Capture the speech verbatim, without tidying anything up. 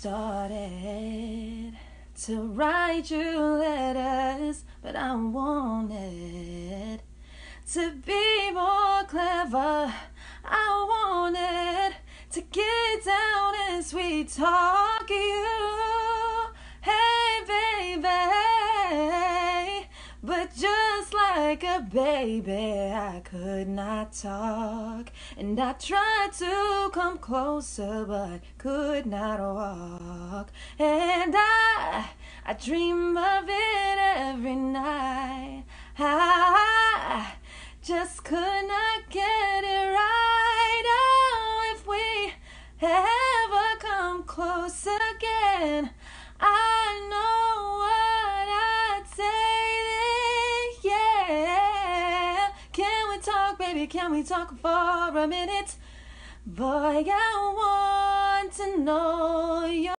started to write you letters, but I wanted to be more clever. I wanted to get down and sweet talk you. Hey, baby, but just like a baby, I could not talk. And I tried to come closer, but could not walk. And I, I dream of it every night. I just could not get it right. Oh, if we ever come close again, I know what I'd say then, yeah. Can we talk, baby, can we talk for a minute? Boy, I want to know your